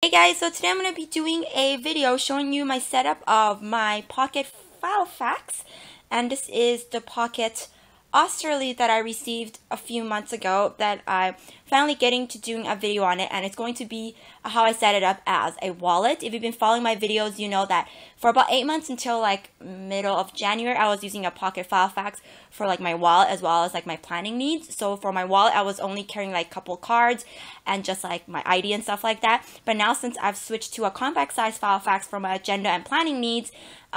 Hey guys, so today I'm going to be doing a video showing you my setup of my Pocket Filofax, and this is the Pocket Osterley that I received a few months ago that I'm finally getting to doing a video on it, and it's going to be how I set it up as a wallet. If you've been following my videos, you know that for about 8 months until like middle of January, I was using a Pocket Filofax for like my wallet as well as like my planning needs. So for my wallet, I was only carrying like a couple cards and just like my ID and stuff like that. But now since I've switched to a compact size Filofax for my agenda and planning needs,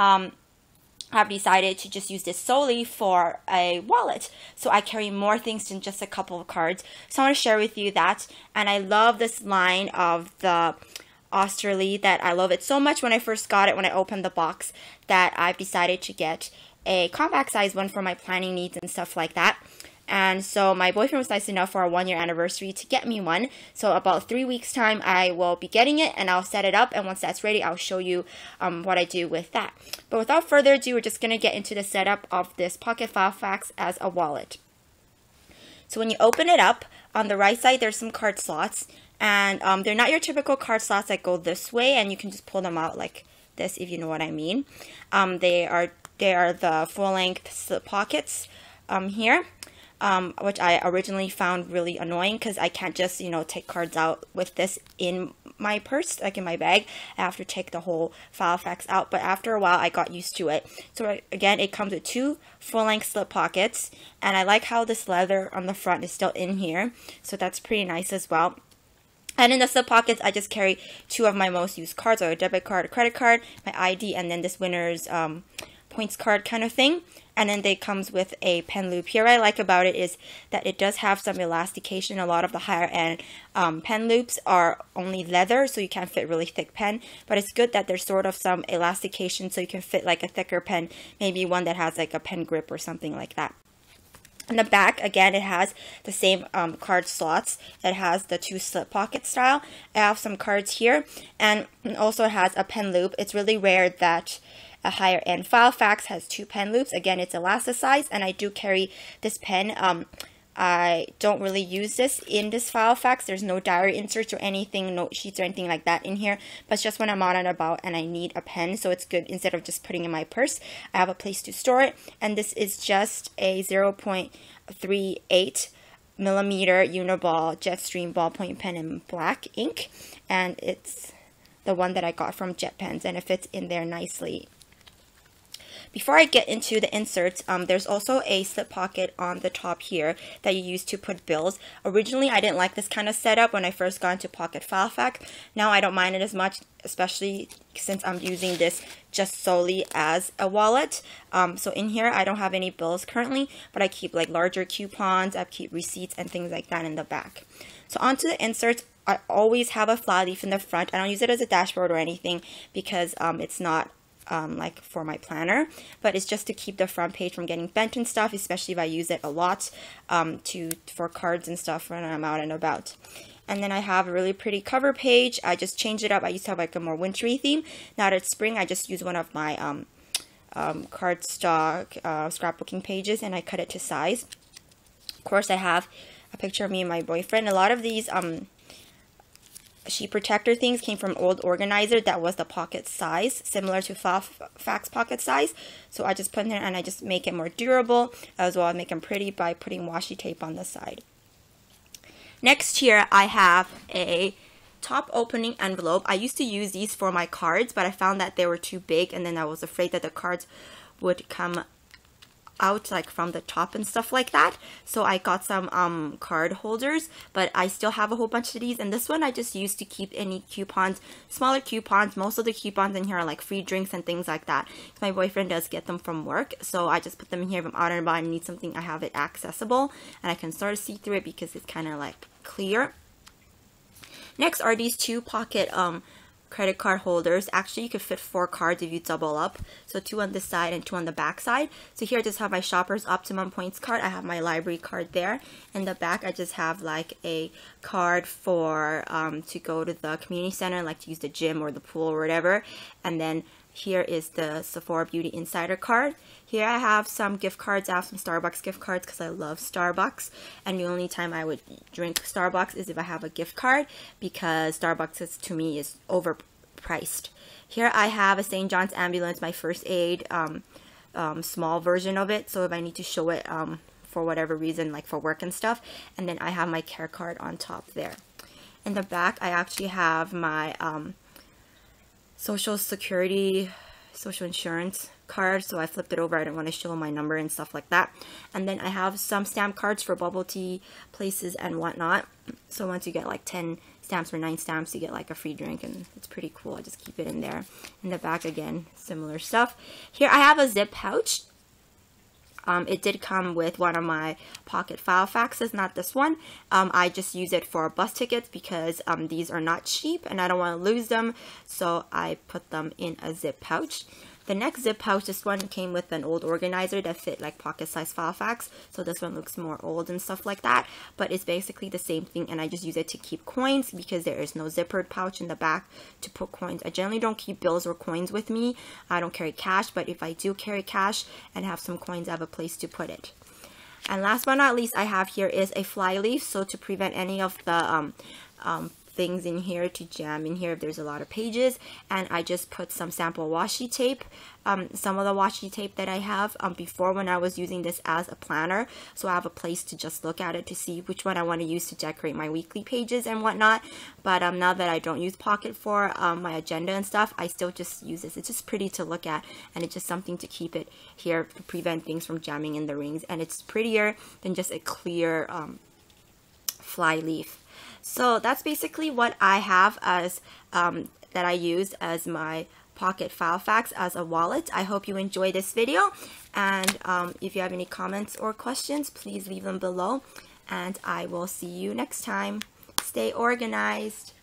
I've decided to just use this solely for a wallet. So I carry more things than just a couple of cards. So I want to share with you that. And I love this line of the Osterley, that I love it so much when I first got it, when I opened the box, that I've decided to get a compact size one for my planning needs and stuff like that. And so my boyfriend was nice enough for our 1-year anniversary to get me one. So about 3 weeks time, I will be getting it and I'll set it up. And once that's ready, I'll show you what I do with that. But without further ado, we're just going to get into the setup of this Pocket Filofax as a wallet. So when you open it up, on the right side, there's some card slots. And they're not your typical card slots that go this way. And you can just pull them out like this, if you know what I mean. They are the full-length slip pockets here. Which I originally found really annoying because I can't just, take cards out with this in my purse, like in my bag. I have to take the whole Filofax out, but after a while I got used to it. So again, it comes with 2 full-length slip pockets, and I like how this leather on the front is still in here, so that's pretty nice as well. And in the slip pockets, I just carry 2 of my most used cards, or a debit card, a credit card, my ID, and then this winner's points card kind of thing. And then it comes with a pen loop. Here, what I like about it is that it does have some elastication. A lot of the higher end pen loops are only leather, so you can't fit really thick pen. But it's good that there's sort of some elastication, so you can fit like a thicker pen, maybe one that has like a pen grip or something like that. In the back, again, it has the same card slots. It has the 2 slip pocket style. I have some cards here, and also it has a pen loop. It's really rare that a higher end Filofax has 2 pen loops. Again, it's elasticized, and I do carry this pen. I don't really use this in this Filofax. There's no diary inserts or anything, note sheets or anything like that in here. But it's just when I'm out and about and I need a pen, so it's good instead of just putting it in my purse. I have a place to store it, and this is just a 0.38 millimeter Uniball Jetstream ballpoint pen in black ink, and it's the one that I got from Jet Pens, and it fits in there nicely. Before I get into the inserts, there's also a slip pocket on the top here that you use to put bills. Originally, I didn't like this kind of setup when I first got into Pocket Filofax. Now I don't mind it as much, especially since I'm using this just solely as a wallet. So in here, I don't have any bills currently, but I keep like larger coupons, I keep receipts and things like that in the back. So onto the inserts. I always have a fly leaf in the front. I don't use it as a dashboard or anything because it's not like for my planner, but it's just to keep the front page from getting bent and stuff, especially if I use it a lot for cards and stuff when I'm out and about. And then I have a really pretty cover page. I just changed it up. I used to have like a more wintry theme. Now that it's spring, I just use one of my cardstock scrapbooking pages, and I cut it to size. Of course, I have a picture of me and my boyfriend. A lot of these sheet protector things came from old organizer that was the pocket size, similar to Filofax pocket size. So I just put in there and I just make it more durable, as well as make them pretty by putting washi tape on the side. Next here, I have a top opening envelope. I used to use these for my cards, but I found that they were too big, and then I was afraid that the cards would come out like from the top and stuff like that. So I got some card holders, but I still have a whole bunch of these, and this one I just use to keep any coupons, smaller coupons. Most of the coupons in here are like free drinks and things like that. My boyfriend does get them from work, so I just put them in here if I'm out and about and need something. I have it accessible and I can sort of see through it because it's kind of like clear. Next are these 2 pocket credit card holders. Actually, you could fit 4 cards if you double up, so 2 on this side and 2 on the back side. So here I just have my Shoppers Optimum Points card. I have my library card there. In the back, I just have like a card for to go to the community center, like to use the gym or the pool or whatever. And then here is the Sephora Beauty Insider card. Here I have some gift cards. I have some Starbucks gift cards because I love Starbucks, and the only time I would drink Starbucks is if I have a gift card, because Starbucks is, to me, is overpriced. Here I have a St. John's ambulance, my first aid, small version of it, so if I need to show it for whatever reason, like for work and stuff. And then I have my care card on top there. In the back I actually have my social insurance card, so I flipped it over. I didn't want to show my number and stuff like that. And then I have some stamp cards for bubble tea places and whatnot. So once you get like 10 stamps or 9 stamps, you get like a free drink, and it's pretty cool. I just keep it in there. In the back, again, similar stuff. Here I have a zip pouch. It did come with one of my pocket Filofaxes, not this one. I just use it for bus tickets because these are not cheap and I don't want to lose them, so I put them in a zip pouch. The next zip pouch, this one came with an old organizer that fit like pocket-sized Filofax, so this one looks more old and stuff like that, but it's basically the same thing, and I just use it to keep coins because there is no zippered pouch in the back to put coins. I generally don't keep bills or coins with me. I don't carry cash, but if I do carry cash and have some coins, I have a place to put it. And last but not least, I have here is a fly leaf, so to prevent any of the things in here to jam in here if there's a lot of pages. And I just put some sample washi tape, some of the washi tape that I have before when I was using this as a planner, so I have a place to just look at it to see which one I want to use to decorate my weekly pages and whatnot. But now that I don't use Pocket for my agenda and stuff, I still just use this. It's just pretty to look at, and it's just something to keep it here to prevent things from jamming in the rings, and it's prettier than just a clear fly leaf. So that's basically what I have as that I use as my pocket Filofax as a wallet. I hope you enjoyed this video, and if you have any comments or questions, please leave them below, and I will see you next time. Stay organized.